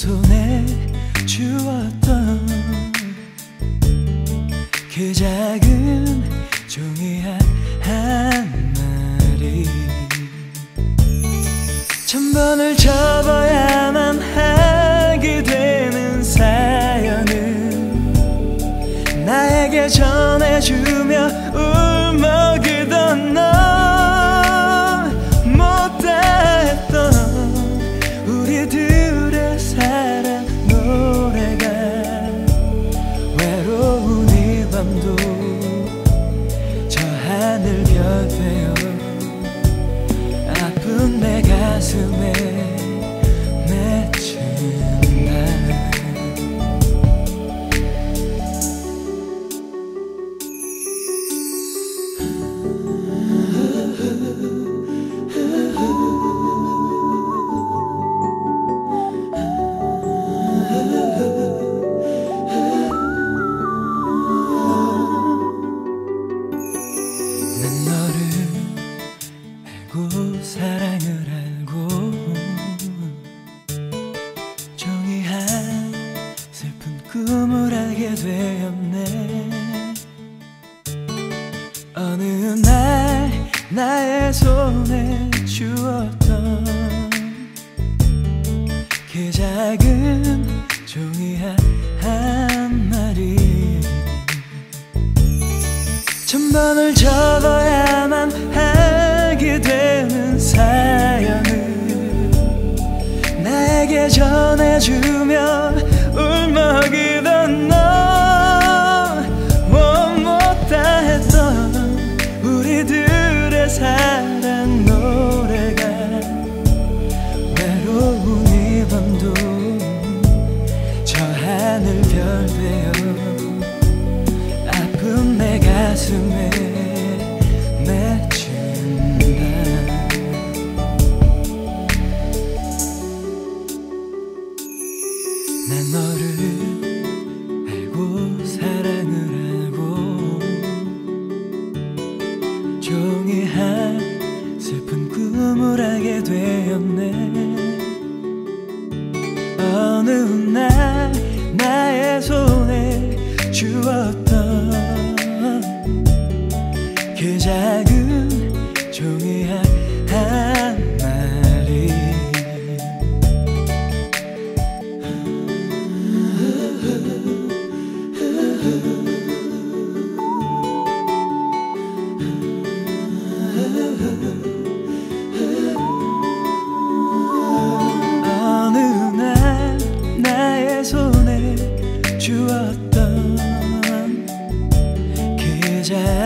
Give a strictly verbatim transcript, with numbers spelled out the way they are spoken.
손에 주었던 그 작은 종이 한 마리, 천 번을 접어야만 하게 되는 사연을 나에게 전해주며 울먹이던 너, 못다했던 우리들의 사랑 노래가 외로운 이 밤도 저 하늘별 되어 아픈 내 가슴에 맺힌다. 사랑을 알고 종이 한 슬픈 꿈을 알게 되었네. 어느 날 나의 손에 주었던 그 작은 종이 한 마리, 천 번을 접어야만 하게 되는 사연을 나에게 전해주며 울먹이던 너, 못다했던 우리들의 사랑 노래가 외로운 이 밤도 저 하늘별 되어 아픈 내 가슴에 맺힌다. 난 너를 알고 사랑을 알고 종이 한 슬픈 꿈을 알게 되었네. 어느 날 나의 손에 주었던 그 작은 종이 한 마리, 어느 날 나의 손에 주었던 그 작은